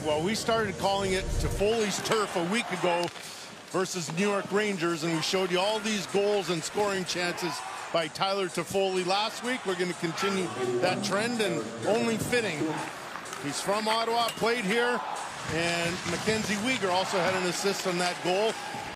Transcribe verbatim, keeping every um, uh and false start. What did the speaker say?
Well, we started calling it Toffoli's turf a week ago versus New York Rangers, and we showed you all these goals and scoring chances by Tyler Toffoli last week. We're going to continue that trend, and only fitting. He's from Ottawa, played here, and Mackenzie Weegar also had an assist on that goal.